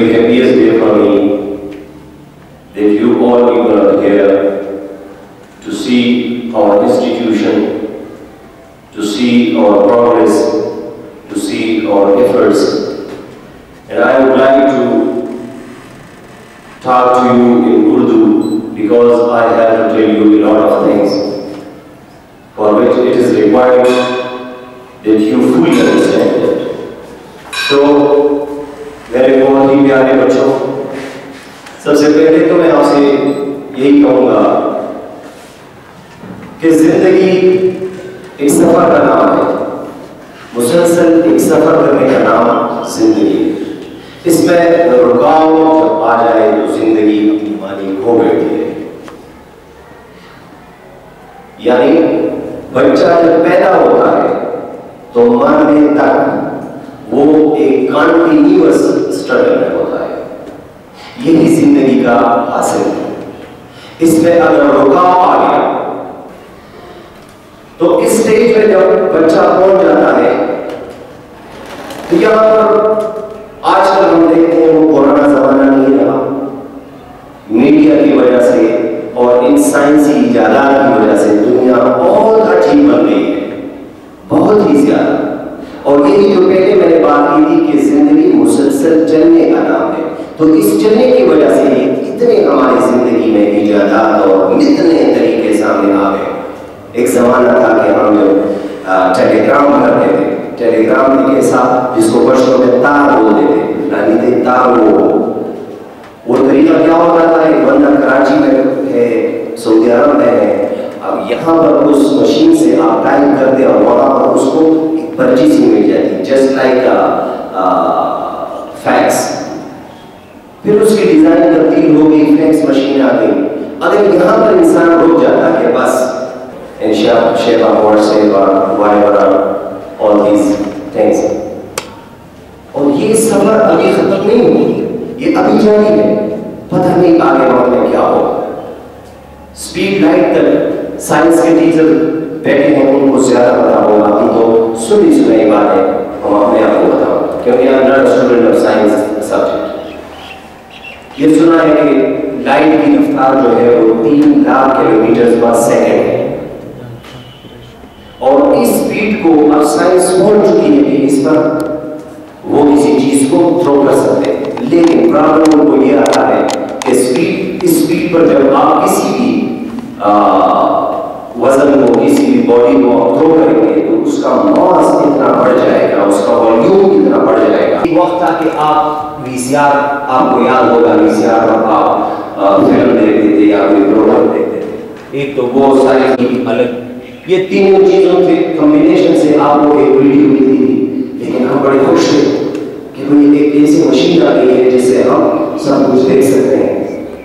very happiest day for me that you all people are here to see our institution, to see our progress, to see our efforts. And I would like to talk to you in Urdu because I have to tell you a lot of things for which it is required that you fully understand it. So, मेरे बहुत ही प्यारे बच्चों, सबसे पहले तो मैं आपसे यही कहूँगा कि जिंदगी एक सफर का नाम है, मुसलसल एक सफर करने का नाम जिंदगी है। इसमें रुकावट जब आ जाए तो जिंदगी अपनी मानी खो बैठती है। यानी बच्चा जब पैदा होता है तो मरने तक वो एक कंटिन्यूअस स्ट्रगल में होता है। यही जिंदगी का हासिल है। इसमें अगर रुकाव आ गया तो इस स्टेज में जब बच्चा पहुंच जाता है तो यहाँ पर आजकल हम देखते हैं वो पुराना जमाना नहीं रहा। मीडिया की वजह से और इन साइंसी इजादात की वजह से दुनिया बहुत अजीब बन गई है, बहुत ही ज्यादा। और यही जो पहले मैंने बात की थी कि जिंदगी मुसलसल चलने का नाम है, तो इस चलने की वजह से इतने हमारी जिंदगी में इजादात और नितने तरीके सामने आ गए। एक जमाना था कि हम जब टेलीग्राम करते थे, टेलीग्राम एक ऐसा जिसको बच्चों में तार बोलते थे, यानी थे तार वो तरीका क्या होता था, एक बंदा कराची में है, सऊदी अरब में है, अब यहाँ पर उस मशीन से आप टाइप करते और वहाँ पर उसको एक पर्ची सी मिल जाती, जस्ट लाइक फैक्स। फिर उसकी डिजाइन तब्दील हो गई, फैक्स मशीन आ गई। अगर यहाँ पर इंसान रुक जाता कि बस इंशाअल्लाह व्हाट्सएप और व्हाटएवर ऑल दीज थिंग्स, और ये सफर अभी खत्म नहीं हुई, ये अभी जारी है, पता नहीं आगे वक्त में क्या होगा। स्पीड लाइट तक साइंस के टीचर बैठे हैं, उनको ज्यादा पता होगा। हम तो सुनी सुनाई बातें हम अपने आप को बताओ, क्योंकि I am not a student of science subject. ये सुना है कि लाइट की रफ्तार जो है वो 3 लाख किलोमीटर पर सेकंड है, और इस स्पीड को अब साइंस पहुंच चुकी है कि इस पर वो किसी चीज को थ्रो कर सकते हैं। लेकिन प्रॉब्लम उनको ये आता है कि इस स्पीड पर जब आप किसी भी वजन को, किसी भी बॉडी को आप थ्रो करेंगे तो उसका मास इतना बढ़ जाएगा, उसका वॉल्यूम इतना बढ़ जाएगा। एक वक्त था कि आप वीसीआर, आपको याद होगा वीसीआर में आप फिल्म देखते थे या कोई प्रोग्राम देखते थे, एक तो वो सारी अलग, ये तीनों चीजों के कॉम्बिनेशन से आपको एक वीडियो मिलती थी। लेकिन हम बड़े खुश थे कि कोई एक ऐसी मशीन आ गई है जिससे हम सब कुछ देख सकते हैं।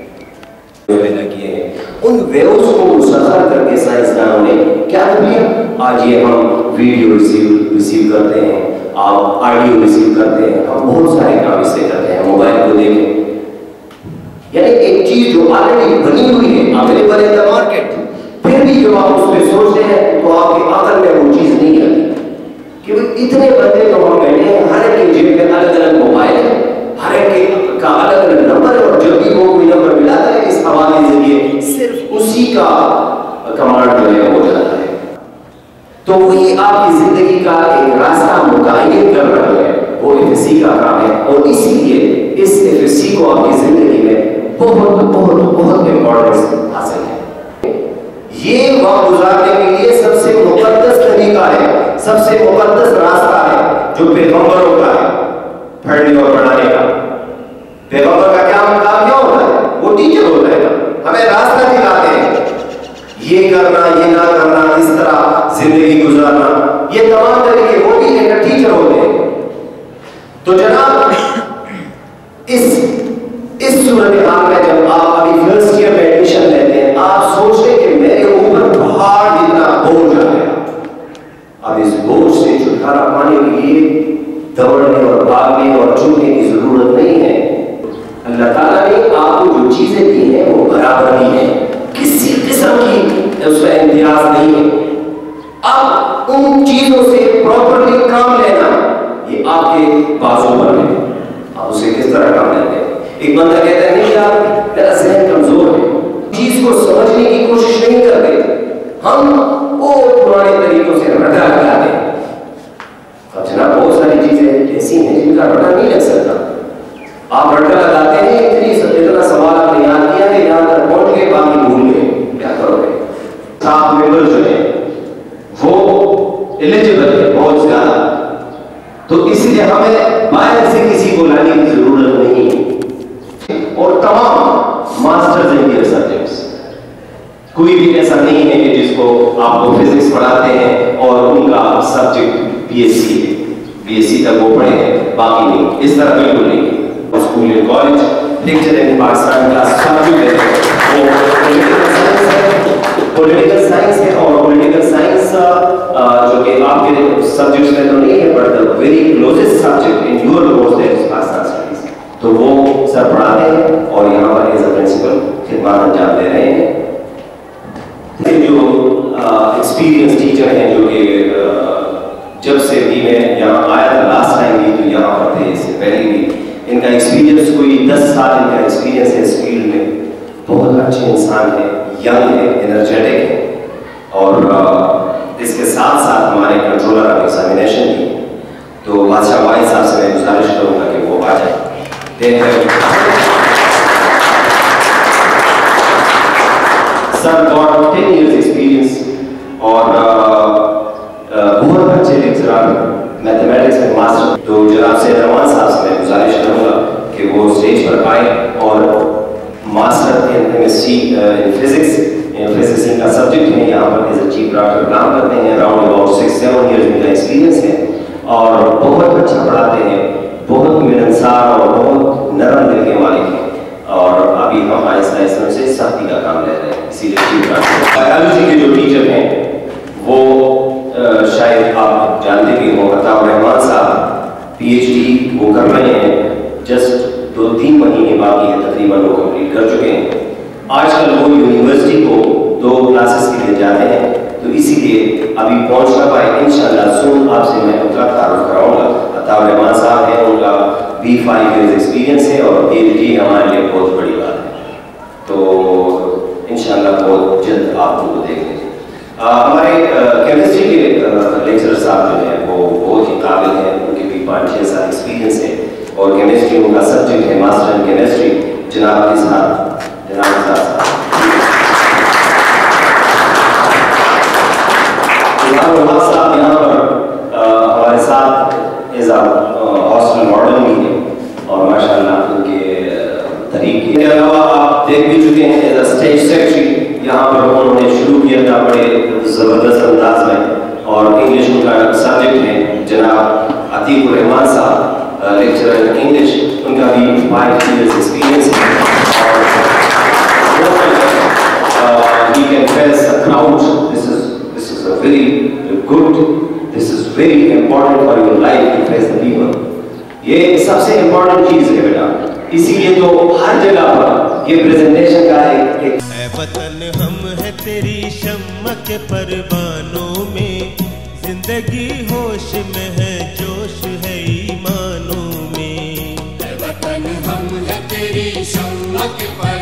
उन वेव्स को मुसखर करके साइंसदानों ने क्या किया, आज ये हम वीडियो रिसीव करते हैं, आप ऑडियो रिसीव करते हैं, हम बहुत सारे काम इससे करते हैं। मोबाइल को देखें, यानी एक चीज जो ऑलरेडी बनी हुई है, अवेलेबल इन द मार्केट, फिर भी जब आप उस पर सोचते हैं तो आपके अकल में वो चीज नहीं आती। क्योंकि इतने बंदे तो हम बैठे हैं, हर एक के जेब में अलग अलग मोबाइल है, हर एक का अलग अलग नंबर है, और जब भी वो कोई नंबर मिलाता है इस हवाले के जरिए सिर्फ उसी का कमांड जो है हो जाता है। तो वही आपकी जिंदगी का एक रास्ता मुतय्यन कर रहा है, वो एफएससी का काम है, और इसीलिए इस एफएससी को आपकी जिंदगी में बहुत बहुत बहुत इंपॉर्टेंस हासिल है। ये वक्त गुजारने के लिए सबसे मुकद्दस तरीका है, सबसे मुकद्दस रास्ता है जो पैगंबरों का है, पढ़ने और पढ़ाने का। पैगंबर का क्या काम क्या होता है, वो टीचर होता है, हमें रास्ता दिखाते हैं, ये करना, ये ना करना, इस तरह जिंदगी गुजारना, ये तमाम तरीके वो भी एक टीचर होते हैं। तो जनाब इस सूरत हाल में जब आप अभी फर्स्ट ईयर में एडमिशन लेते हैं, आप सोचते हैं कि मेरे ऊपर पहाड़ जितना बोझ आ गया। अब इस बोझ से छुटकारा पाने के लिए दौड़ने और भागने और छूटने की जरूरत नहीं है। अल्लाह ताला ने आपको जो चीजें दी हैं वो बराबर दी हैं, किसी किस्म की उसका इम्तियाज नहीं है। अब उन चीजों से प्रॉपरली काम लेना ये आपके बाजू पर है, आप उसे इस तरह काम लेते हैं। एक बंदा कहता है नहीं यार मेरा ज़हन कमजोर है, चीज को समझने की कोशिश नहीं करते, हम वो पुराने तरीकों से रटा लगाते हैं। अब जनाब बहुत सारी चीजें ऐसी हैं जिनका रटा नहीं लग सकता। आप रटा लगाते हैं, इतना सवाल आपने याद किया कि यहाँ तक पहुंच गए, बाकी भूल गए, क्या करोगे? सात मेंबर जो है वो एलिजिबल है बहुत ज्यादा, तो इसलिए हमें बाहर से किसी को लाने की जरूरत नहीं। और तमाम मास्टर्स इन देयर सब्जेक्ट्स, कोई भी ऐसा नहीं है कि जिसको आपको फिजिक्स पढ़ाते हैं और उनका सब्जेक्ट बीएससी है, बीएससी तक वो पढ़े हैं, बाकी नहीं, इस तरह बिल्कुल नहीं। स्कूल या कॉलेज लेक्चर इन पाकिस्तान का सब्जेक्ट है वो पॉलिटिकल साइंस है, और पॉलिटिकल साइंस जो कि आपके सब्जेक्ट्स में तो नहीं है, but the very closest subject in your course that is Pakistan studies, तो वो सर पढ़ाते हैं और यहाँ पर एज अ प्रिंसिपल खिदमत अंजाम दे रहे हैं। जो एक्सपीरियंस टीचर हैं जो कि जब से भी मैं यहाँ आया था लास्ट टाइम भी तो यहाँ पर थे, इससे पहले भी इनका एक्सपीरियंस कोई 10 साल इनका एक्सपीरियंस है इस फील्ड में, बहुत अच्छे इंसान है, यंग है, एनर्जेटिक है, और इसके साथ साथ हमारे कंट्रोलर ऑफ एग्जामिनेशन भी, तो बादशाह वाहिद साहब से मैं गुजारिश करूँगा कि वो आ जाए। सर गॉट 10 years एक्सपीरियंस और बहुत अच्छे लेक्चरर मैथमेटिक्स में मास्टर, तो जनाब से रहमान साहब से मैं गुजारिश करूँगा कि वो स्टेज पर आए और master in MSc in physics इनका सब्जेक्ट है, यहाँ पर एज अ चीफ डॉक्टर काम करते हैं, अराउंड अबाउट 6-7 years इनका एक्सपीरियंस है और बहुत अच्छा पढ़ाते हैं, बहुत मिलनसार और बहुत नरम दिल के मालिक हैं, और अभी हम आहिस्ता आहिस्ता से सख्ती का काम ले रहे हैं। इसीलिए चीफ डॉक्टर बायोलॉजी के जो टीचर हैं वो शायद आप जानते भी हो, अताउर रहमान साहब पीएचडी वो कर रहे हैं, जस्ट 2-3 महीने बाकी है, तकरीबन वो कंप्लीट कर चुके हैं। आजकल वो यूनिवर्सिटी को 2 क्लासेस के लिए जाते हैं, तो इसीलिए अभी पहुंच ना पाए। इंशाल्लाह सून आपसे मैं उनका तारुफ कराऊंगा। अताउर रहमान साहब है, उनका भी 5 years एक्सपीरियंस है और पीएचडी हमारे लिए बहुत बड़ी बात है, तो इंशाल्लाह बहुत जल्द आप उनको देख लेंगे। हमारे केमिस्ट्री के लेक्चरर साहब जो हैं वो बहुत ही काबिल हैं, उनके भी 5-6 साल एक्सपीरियंस है और केमिस्ट्री उनका सब्जेक्ट है, मास्टर इन केमिस्ट्री, जनाब के साथ साहब यहाँ पर हमारे साथ एज अ हॉस्टल मॉडल भी है और माशाल्लाह उनके तरीके के अलावा आप देख भी चुके हैं एज अ स्टेज सेक्रेटरी, यहाँ पर उन्होंने शुरू किया था बड़े ज़बरदस्त अंदाज में, और इंग्लिश उनका सब्जेक्ट है। जनाब अतीक रहमान साहब लेक्चरर इन इंग्लिश, उनका भी 5 years एक्सपीरियंस है और he can face a crowd. This is a very good, this is very important for your life to face the people. ये सबसे इम्पोर्टेंट चीज है बेटा, इसीलिए तो हर जगह पर ये प्रेजेंटेशन का एक वतन हम है तेरी शम्मा के परवानों में, जिंदगी होश में है, जोश है ईमानों में। वतन हम है तेरी शम्मा के